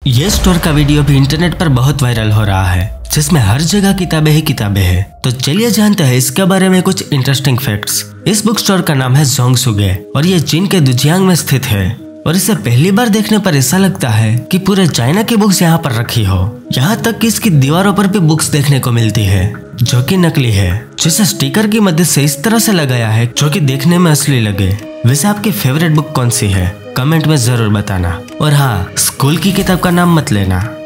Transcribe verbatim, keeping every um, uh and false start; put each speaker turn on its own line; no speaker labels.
ये स्टोर का वीडियो भी इंटरनेट पर बहुत वायरल हो रहा है, जिसमें हर जगह किताबें ही किताबें हैं। तो चलिए जानते हैं इसके बारे में कुछ इंटरेस्टिंग फैक्ट्स। इस बुक स्टोर का नाम है जोंगसुगे और ये चीन के दुजियांग में स्थित है। और इसे पहली बार देखने पर ऐसा लगता है कि पूरे चाइना की बुक्स यहाँ पर रखी हो। यहाँ तक कि इसकी दीवारों पर भी बुक्स देखने को मिलती है जो कि नकली है, जिसे स्टिकर की मदद से इस तरह से लगाया है जो कि देखने में असली लगे। वैसे आपकी फेवरेट बुक कौन सी है, कमेंट में जरूर बताना। और हाँ, स्कूल की किताब का नाम मत लेना।